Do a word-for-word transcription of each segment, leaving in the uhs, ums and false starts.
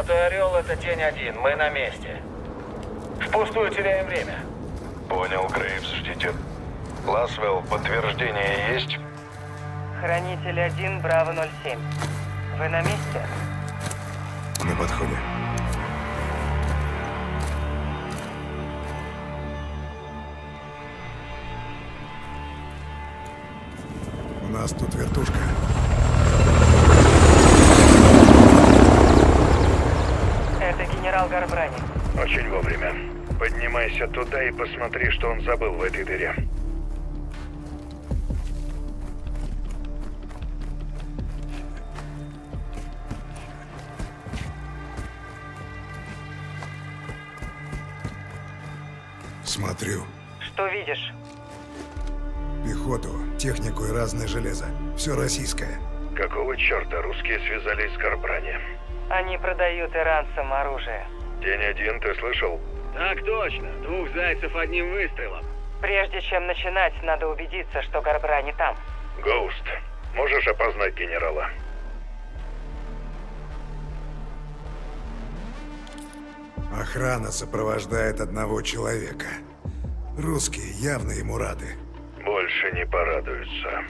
Шестой Орел — это тень один. Мы на месте. Впустую теряем время. Понял, Грейвс, ждите. Ласвелл, подтверждение есть? Хранитель один, Браво ноль семь. Вы на месте? На подходе. У нас тут вертушка. Это генерал Гарбрани. Очень вовремя. Поднимайся туда и посмотри, что он забыл в этой дыре. Смотрю. Что видишь? Пехоту, технику и разное железо. Все российское. Какого черта русские связались с Гарбрани? Они продают иранцам оружие. День один, ты слышал? Так точно. Двух зайцев одним выстрелом. Прежде чем начинать, надо убедиться, что Гарбрани там. Гоуст, можешь опознать генерала? Охрана сопровождает одного человека. Русские явно ему рады. Больше не порадуются.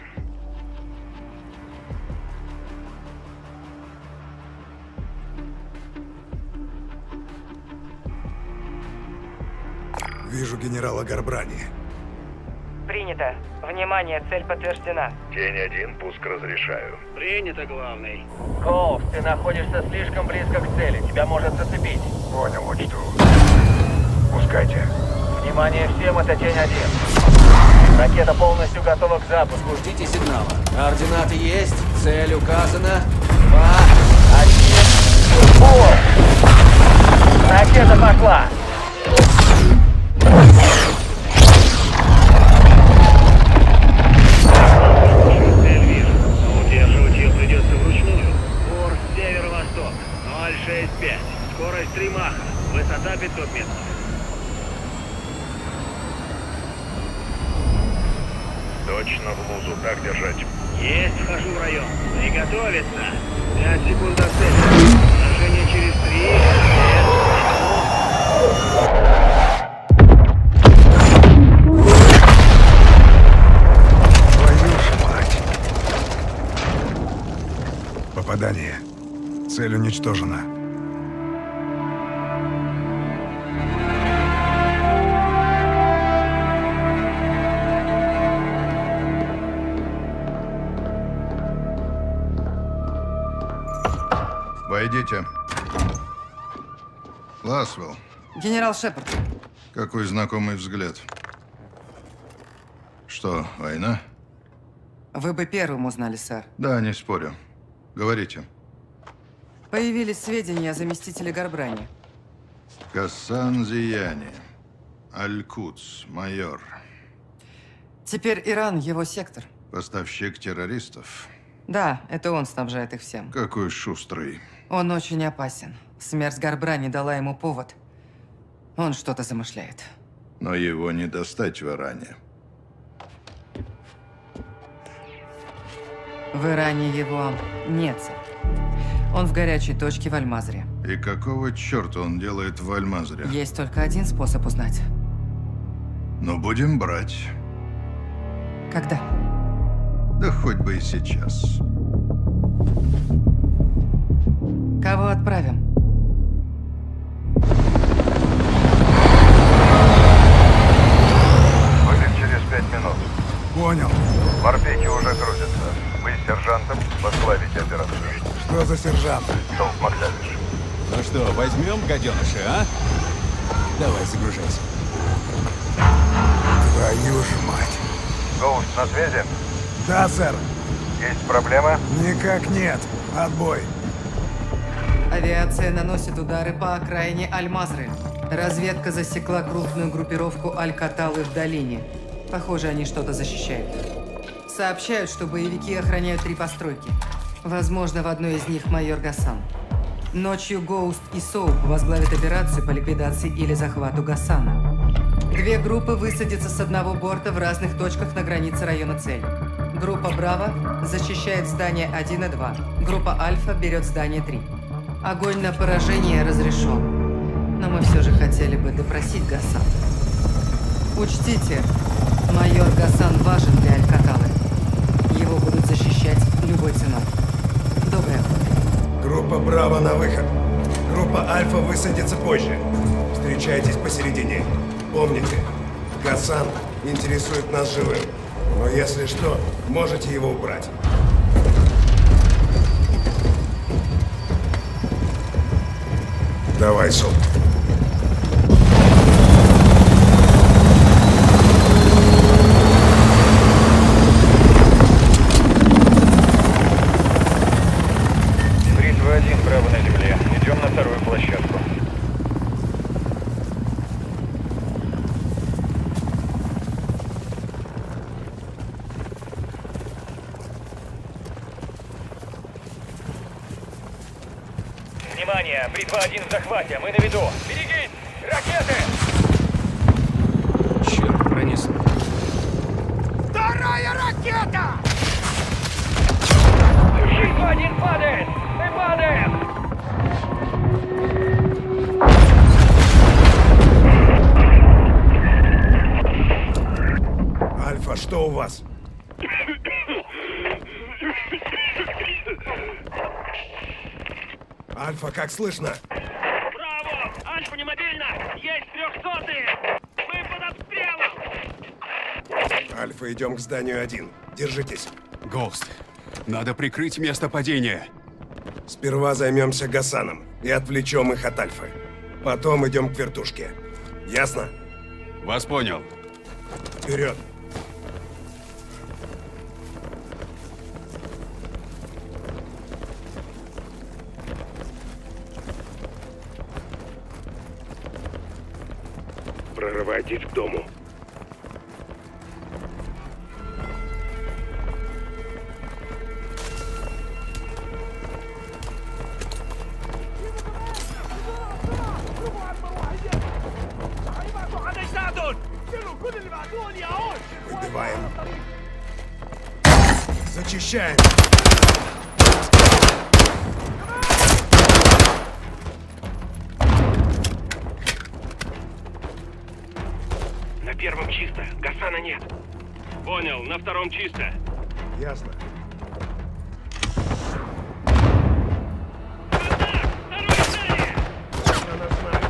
Вижу генерала Гарбрани. Принято. Внимание, цель подтверждена. День один, пуск разрешаю. Принято, главный. Коуз, ты находишься слишком близко к цели. Тебя может зацепить. Понял, учту. Пускайте. Внимание всем, это тень один. Ракета полностью готова к запуску. Ждите сигнала. Координаты есть. Цель указана. Два, один, фор. Ракета пошла. Цель вижу. Но удерживать ее придется вручную. Курс северо-восток. ноль шесть пять. Скорость три маха. Высота пятьсот метров. Точно в лузу, так держать. Есть, вхожу в район. Приготовиться. Пять секунд до цели. Поражение через три, Твою ж мать! Попадание. Цель уничтожена. Войдите. Ласвелл, Генерал Шепард. какой знакомый взгляд. Что, война? Вы бы первым узнали, сэр. Да, не спорю. Говорите. Появились сведения о заместителе Гарбрани. Гассан Зияни. Аль-Кудс, майор. Теперь Иран его сектор. Поставщик террористов. Да, это он снабжает их всем. Какой шустрый. Он очень опасен. Смерть Гарбрани дала ему повод. Он что-то замышляет. Но его не достать в Иране. В Иране его нет, сэр. Он в горячей точке в Аль-Мазре. И какого черта он делает в Аль-Мазре? Есть только один способ узнать. Ну, будем брать. Когда? Да хоть бы и сейчас. Кого отправим? Вылет через пять минут. Понял. Морпехи уже крутятся. Вы с сержантом возглавите операцию. Что за сержант? Долг Макдавиш. Ну что, возьмем гаденыши, а? Давай, загружайся. Твою ж мать. Гоуст на связи? Да, сэр. Есть проблема? Никак нет. Отбой. Авиация наносит удары по окраине Аль-Мазры. Разведка засекла крупную группировку Аль-Каталы в долине. Похоже, они что-то защищают. Сообщают, что боевики охраняют три постройки. Возможно, в одной из них майор Гассан. Ночью Гоуст и Соуп возглавят операцию по ликвидации или захвату Гассана. Две группы высадятся с одного борта в разных точках на границе района цели. Группа Браво защищает здание один и два. Группа Альфа берет здание три. Огонь на поражение разрешен. Но мы все же хотели бы допросить Гасан. Учтите, майор Гасан важен для Алькаталы. Его будут защищать любой ценой. Доброй охоты. Группа Браво на выход. Группа Альфа высадится позже. Встречайтесь посередине. Помните, Гасан интересует нас живым. Но если что, можете его убрать. Давай, Сол. Бритва один, Браво на земле. Идем на вторую площадку. Внимание! Бритва один в захвате! Мы на виду! Берегись! Ракеты! Черт, пронесло. Вторая ракета! Бритва один падает! Мы падаем! Альфа, что у вас? Альфа, как слышно? Браво! Альфа не мобильно! Есть трехсотые! Мы под обстрелом! Альфа, идем к зданию один. Держитесь. Гоуст, надо прикрыть место падения. Сперва займемся Гасаном и отвлечем их от Альфы. Потом идем к вертушке. Ясно? Вас понял. Вперед! Прорывайтесь к дому. Выбиваем. Зачищаем. На первом чисто. Гасана нет. Понял, на втором чисто. Ясно. Второе здание! Гасана знает.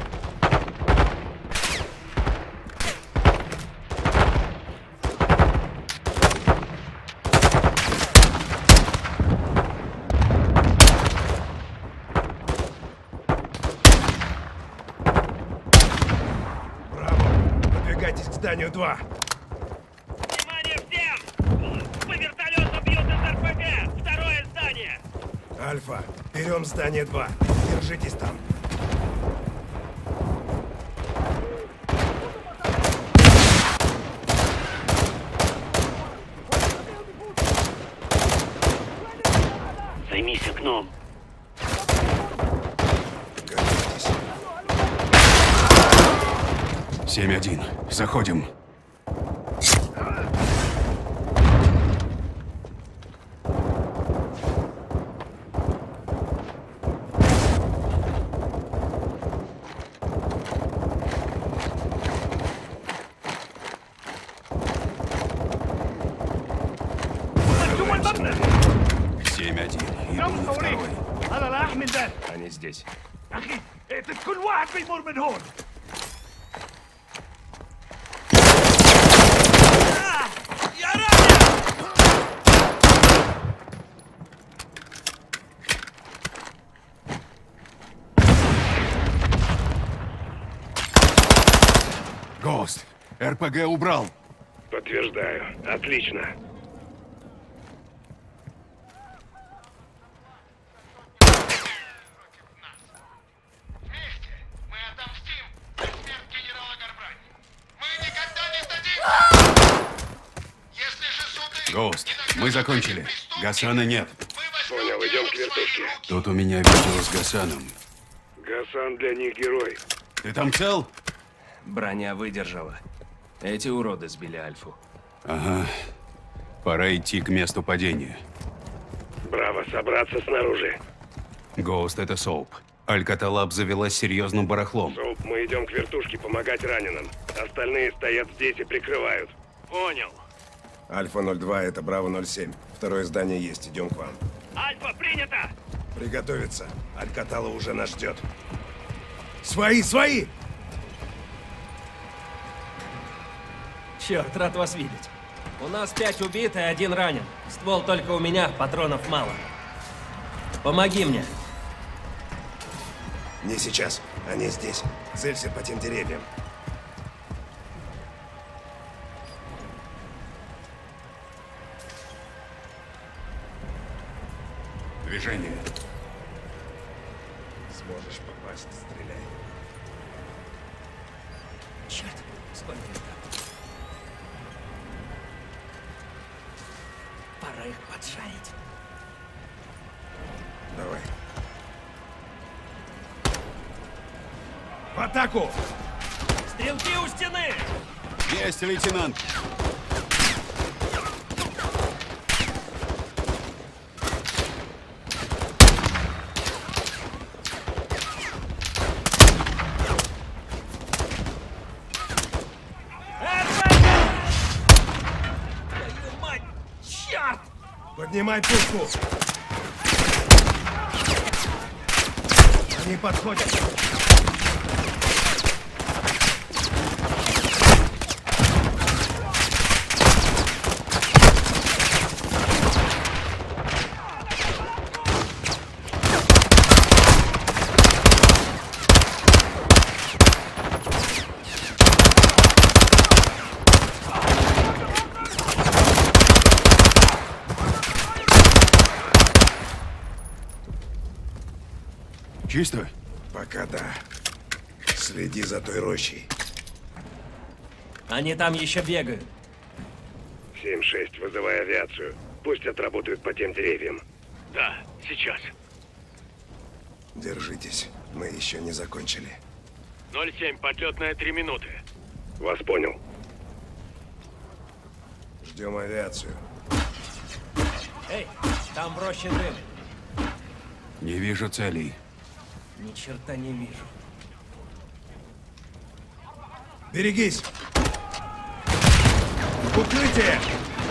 К зданию два. Внимание всем! По вертолету бьют из эр пэ гэ! Второе здание! Альфа, берем здание два. Держитесь там. Займись окном. Готовьтесь. семь один. Заходим. семь один. Иду на второй. Они здесь. Гоуст, эр пэ гэ убрал. Подтверждаю. Отлично. Гоуст, мы закончили. Гасана нет. Понял, идем к вертушке. Тут у меня видео с Гасаном. Гасан для них герой. Ты там цел? Броня выдержала. Эти уроды сбили Альфу. Ага. Пора идти к месту падения. Браво, собраться снаружи. Гоуст, это Соуп. Алькатала обзавелась серьезным барахлом. Соуп, мы идем к вертушке помогать раненым. Остальные стоят здесь и прикрывают. Понял. Альфа ноль два, это Браво ноль семь. Второе здание есть, идем к вам. Альфа, принято! Приготовиться. Алькатала уже нас ждет. Свои, свои! Черт, рад вас видеть. У нас пять убит и один ранен. Ствол только у меня, патронов мало. Помоги мне. Не сейчас. Они здесь. Целься по тем деревьям. Движение. Сможешь попасть, стреляй. Черт, сколько их там? Пора их поджарить. Давай. В атаку! Стрелки у стены! Есть, лейтенант! Твою мать! Черт! Поднимай пушку! Они подходят. Чисто? Пока да. Следи за той рощей. Они там еще бегают. семь шесть, вызывай авиацию. Пусть отработают по тем деревьям. Да, сейчас. Держитесь. Мы еще не закончили. ноль семь, подлетная три минуты. Вас понял. Ждем авиацию. Эй, там в роще дым. Не вижу целей. Ни черта не вижу. Берегись! Укрытие!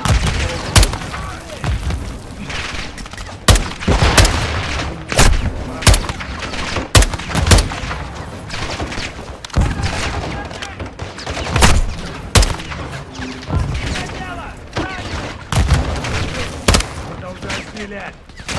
Продолжай стрелять!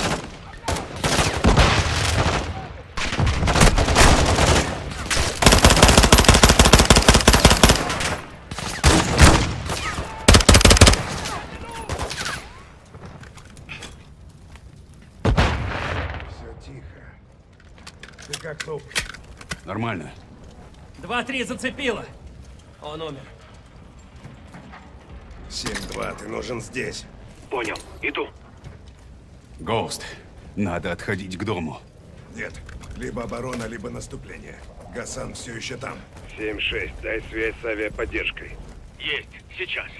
Ты как, Соуп? Нормально. Два-три зацепило. Он умер. семь два, ты нужен здесь. Понял. Иду. Гоуст, надо отходить к дому. Нет, либо оборона, либо наступление. Гасан все еще там. семь шесть, дай связь с авиаподдержкой. Есть, сейчас.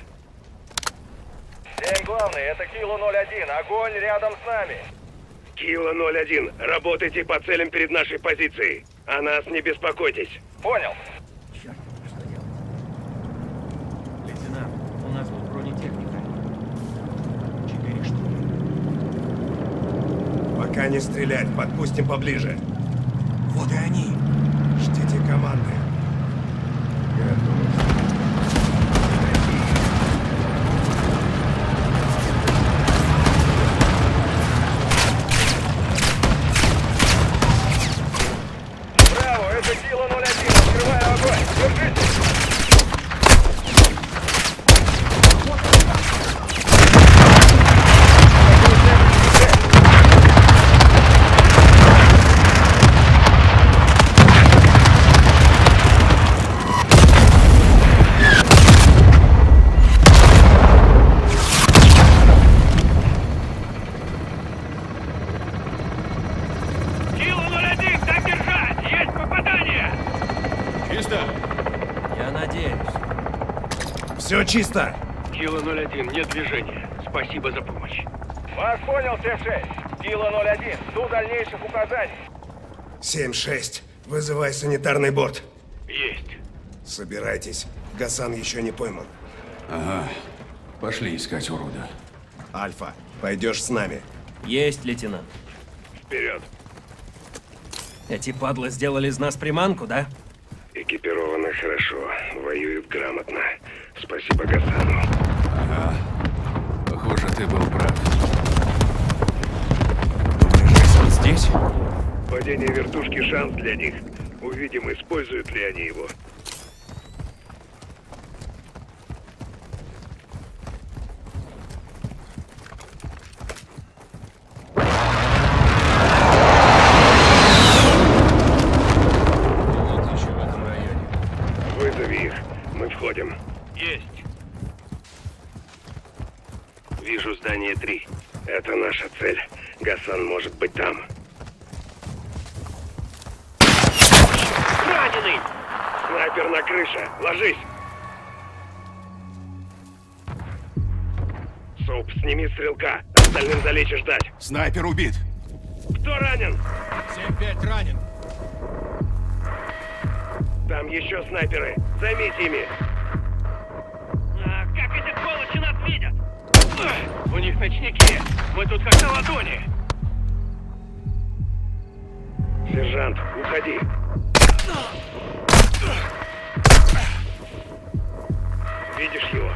семь главный, это Кило ноль один. Огонь рядом с нами. Кило ноль один, работайте по целям перед нашей позицией. О нас не беспокойтесь. Понял. Черт, что делать? Лейтенант, у нас тут бронетехника. Четыре штуки. Пока не стрелять, подпустим поближе. Вот и они. Ждите команды. Готовы. Браво, это Кило ноль один. Открываю огонь. Держитесь. Кило ноль один, так держать! Есть попадание! Чисто? Я надеюсь. Все чисто. Кило ноль один, нет движения. Спасибо за помощь. Вас понял, семь шесть. Кило ноль один, жду дальнейших указаний. семь шесть, вызывай санитарный борт. Есть. Собирайтесь, Гасан еще не пойман. Ага. Пошли искать урода. Альфа, пойдешь с нами. Есть, лейтенант. Вперед. Эти падлы сделали из нас приманку, да? Экипированы хорошо, воюют грамотно. Спасибо Гасану. Ага. Похоже, ты был прав. Думаешь, Гасан здесь? Падение вертушки — шанс для них. Увидим, используют ли они его. Вызови их. Мы входим. Есть. Вижу здание три. Это наша цель. Гасан может быть там. Раненый! Снайпер на крыше. Ложись! Соуп, сними стрелка. Остальным залечь и ждать. Снайпер убит. Кто ранен? семь пять ранен. Там еще снайперы. Займите ими. А, как эти сволочи нас видят? У них ночники. Мы тут как на ладони. Сержант, уходи. Видишь его?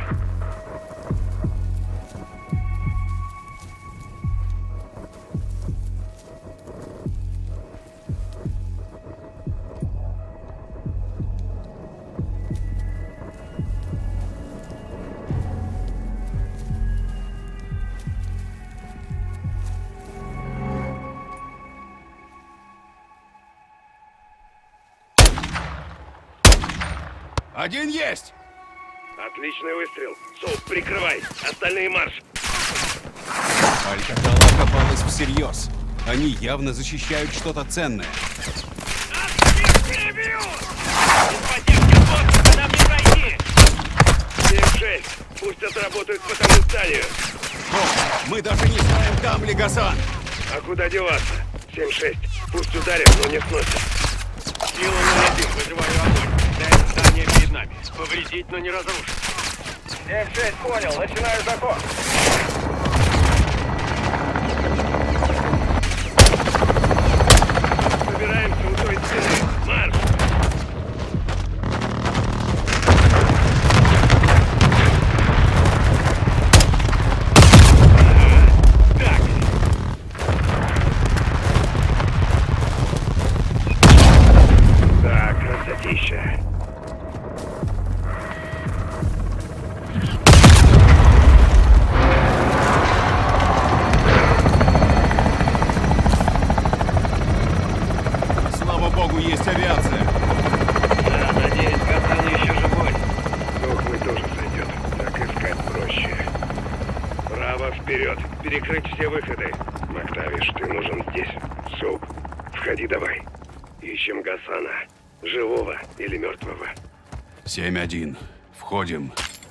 Один есть! Отличный выстрел. Соуп, прикрывай. Остальные марш. Алькатала копалась всерьез. Они явно защищают что-то ценное. Нас всех перебьют! Без поддержки воздуха нам не пройти! семь шесть. Пусть отработают по тому зданию. О, мы даже не знаем, там ли Гасан. А куда деваться? семь шесть. Пусть ударят, но не сносят. Сила ноль один, вызываю огонь. Да, это здание перед нами. Повредить, но не разрушить. семь шесть, понял. Начинаю заход. Собираемся у той стены. Марш! Так, Так, красотища. Слава богу, есть авиация. да, надеюсь, Гасан еще живой. Дохлый тоже сойдет. Так искать проще. Право, вперед. Перекрыть все выходы. Мактавиш, ты нужен здесь. Соуп, входи давай. Ищем Гасана. Живого или мертвого. семь один. Входим.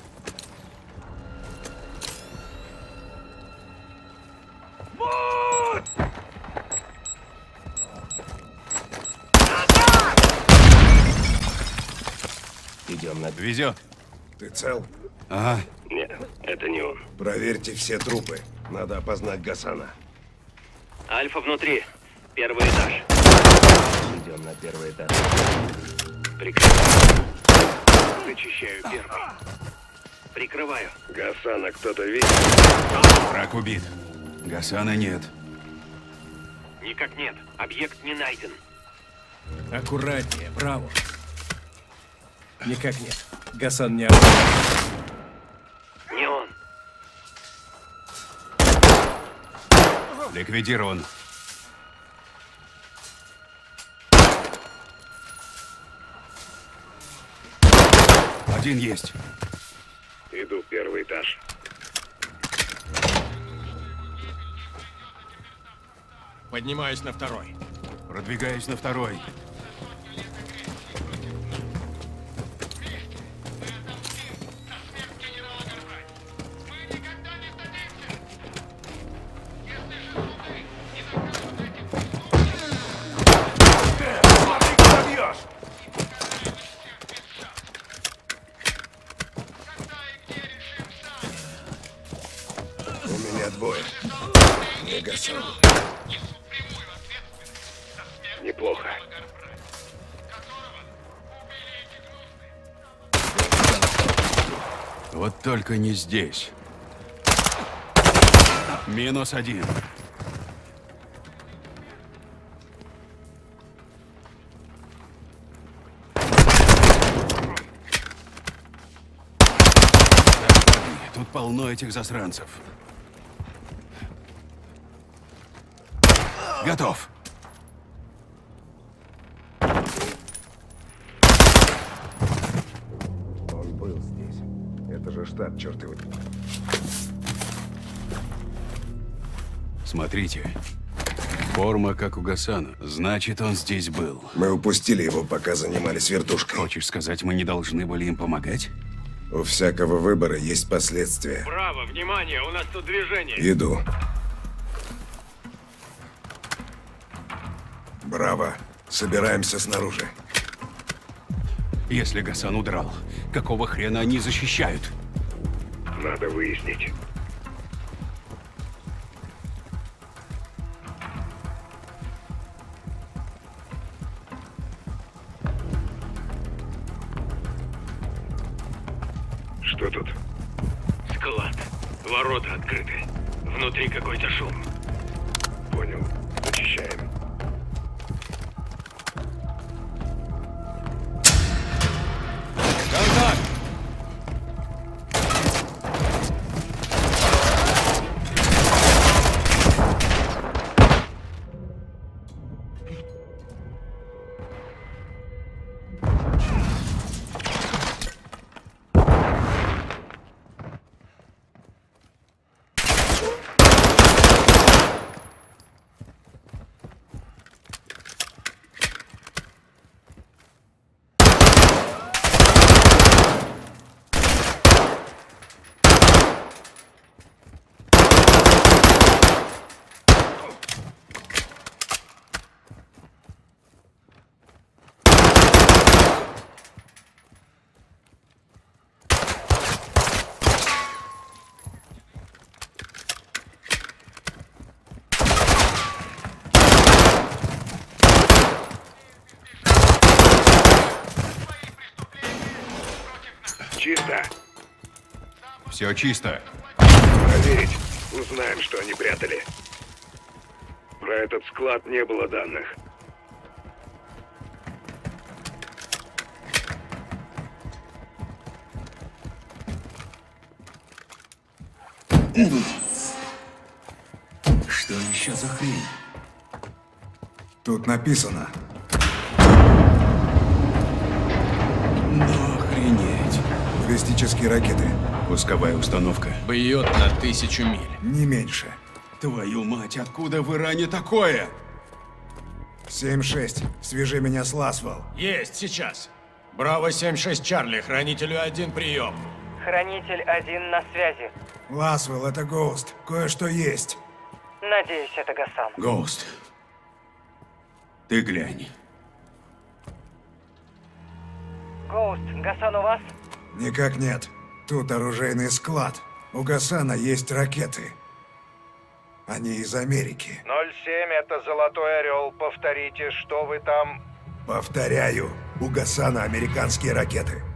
Идем на... Везет. Ты цел? Ага. Нет, это не он. Проверьте все трупы. Надо опознать Гасана. Альфа внутри. Первый этаж. Идем на первый этаж. Прикрываю. Зачищаю первый. Прикрываю. Гасана кто-то видит? Враг убит. Гасана нет. Никак нет. Объект не найден. Аккуратнее, браво. Никак нет. Гасан не... Не он. Ликвидирован. Один есть. Иду первый этаж. Поднимаюсь на второй. Продвигаюсь на второй. меня двое. Не Гасан. Неплохо. Вот только не здесь. Минус один. Тут полно этих засранцев. Готов. Он был здесь. Это же штат, черт его. Смотрите. Форма, как у Гасана. Значит, он здесь был. Мы упустили его, пока занимались вертушкой. Хочешь сказать, мы не должны были им помогать? У всякого выбора есть последствия. Браво, внимание, у нас тут движение. Иду. Браво. Собираемся снаружи. Если Гасан удрал, какого хрена они защищают? Надо выяснить. Что тут? Склад. Ворота открыты. Внутри какой-то шум. Понял. Зачищаем. Контакт! Чисто. Все чисто. Проверить. Узнаем, что они прятали. Про этот склад не было данных. Что еще за хрень? Тут написано. Ну, охренеть. Баллистические ракеты. Пусковая установка. Бьет на тысячу миль. Не меньше. Твою мать, откуда в Иране такое? семь шесть. Свяжи меня с Ласвелл. Есть сейчас. Браво семь шесть Чарли, хранителю один прием. Хранитель один на связи. Ласвелл, это Гоуст. Кое-что есть. Надеюсь, это Гасан. Гоуст. Ты глянь. Гоуст, Гасан у вас? Никак нет. Тут оружейный склад. У Гасана есть ракеты. Они из Америки. ноль семь, это Золотой Орел. Повторите, что вы там... Повторяю, у Гасана американские ракеты.